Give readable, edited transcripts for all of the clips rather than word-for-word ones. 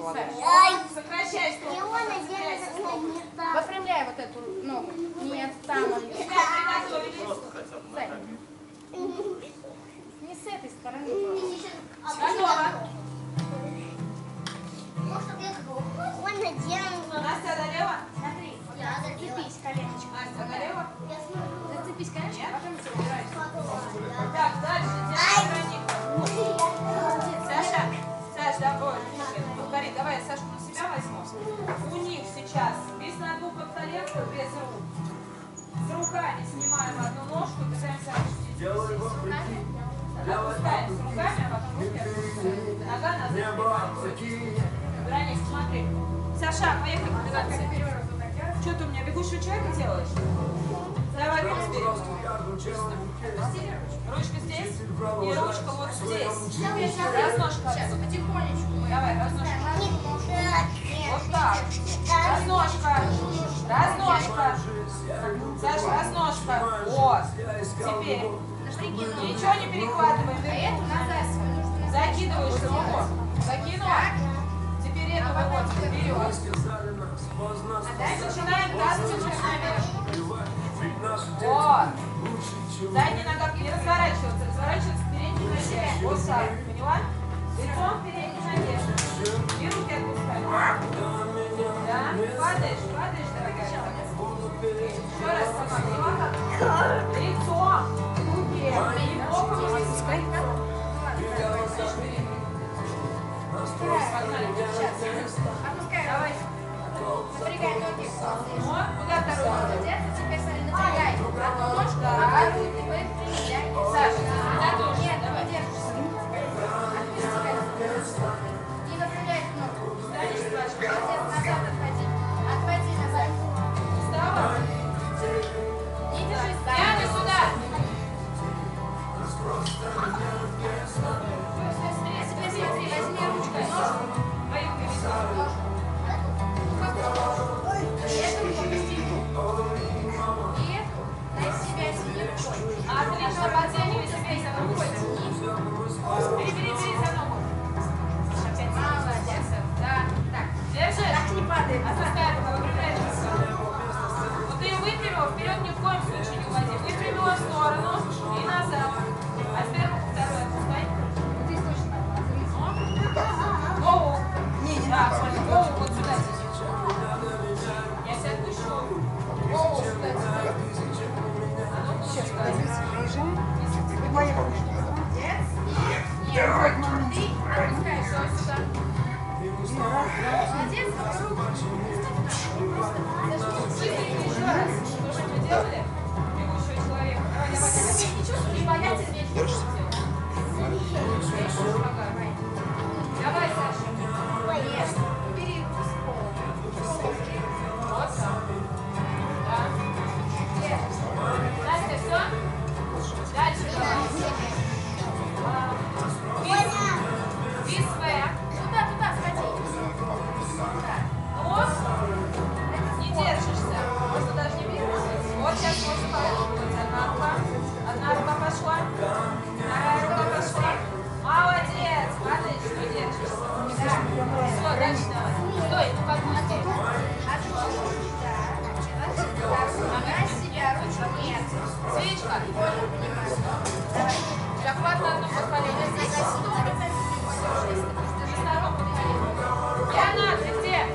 Сокращай стопу. Выпрямляй вот эту ногу. Нет, там он. Не с этой стороны. Готово. Настя, Настя, налево. Смотри, зацепись коленочком. Настя, налево. Зацепись коленочком, потом все убираешь. Так, дальше. Саша, Саш, давай. Карин, давай я Сашку на себя возьму. У них сейчас без надувок коленку, без рук. С руками снимаем одну ножку и пытаемся опустить. Опускаем с руками, а потом руки опускаем. Нога назад. Вероник, смотри. Саша, поехали комбинация. Что ты у меня бегущего человека делаешь? Давай руку вперед. Ручка здесь и ручка вот здесь. Разножка. Сейчас, потихонечку. Давай, разножка. Вот так. Разножка. Разножка. Саша, разножка. Вот. Теперь. Ничего не перехватываем. А эту назад свою нужно. Закидываешь руку. Закинула. Теперь эту выводим вперед. А дальше Начинаем таз наверх. Вот. Задняя нога не разворачиваться. Разворачиваться к передней ноге. Вот так. Поняла? Лицом к передней ноге. И руки отпускаем. Да? Падаешь, падаешь, дорогая. Еще раз сама. Поняла как? Лицом. Руки. И боком вниз. Погнали. Опускай. Давай. Напрягай ноги. Вот. Куда вторую ногу? Молодец. А теперь смотри, напрягай. Одну ножку, а другую ты выпрямляй. Саша, Надо. Нет, ты держишься. Отпусти. Не выпрямляй эту ногу. станешь, Саша. Молодец, назад отходи. Отходи назад. Встала. Не держись. Яна, сюда. Теперь смотри, возьми ручкой ножку. Твою повесила. Эту попусти. И эту на себя тяни рукой. Отлично, подтягивай себя за рукой. Перебери за ногу. Молодец. Да. Так. Держи. Так не падай. Отпускай руку, выпрямляй руку. Вот ты ее выпрямила, вперед ни в коем случае не уводи. Выпрямила в сторону и назад. А теперь руку вторую отпускай. Ты точно. Голову. Да, смотри, голову вот сюда тяни. Я тебя отпущу. Голову сюда тяни. А ну, сейчас Молодец. Нет. Ты опускаешь ее сюда. Молодец. еще раз. То, что мы делали, бегущего человека. Давай, давай, давай. Не чувствуй, не бояться, не чувствуй. Давай, Саша. Нет. Убери руку с пола. Вот так. Да. Настя, все? Дальше давай. Вис В. Туда, сходи. Нос. Не держишься. Можно даже не двигаться. Вот сейчас можно попробовать. Одна рука пошла. Вторая рука пошла. Молодец. Падаешь, не держишься. Все, дальше давай. Стой, ну как молодец. На себя ручку нет. Свечка. Давай. Захват на одном подколене. Держи на одном подколене. Диана, ты где?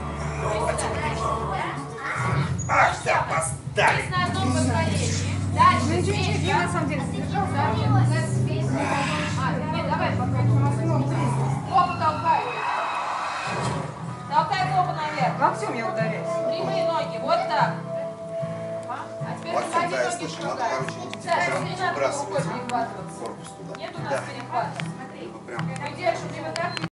Ах, поставь! Здесь на одном подколене. Дальше свечка. На самом деле, Нет, давай попробуем. Попу толкай. Толкай попу наверх. Локтем я ударяюсь. Прямые ноги, вот так. А теперь Вот заходи когда я ноги слышу, надо, шагай. короче, Саша, не надо рукой выбрасывать перехватываться. корпус туда. Нет у нас Да. перехвата. Типа прям. Мы держим его так.